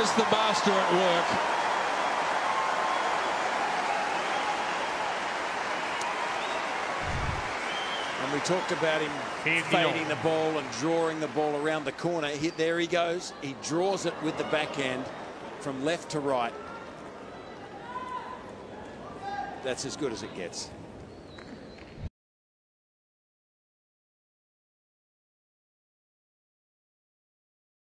There's the master at work. And we talked about him fading the ball and drawing the ball around the corner. There he goes. He draws it with the backhand from left to right. That's as good as it gets.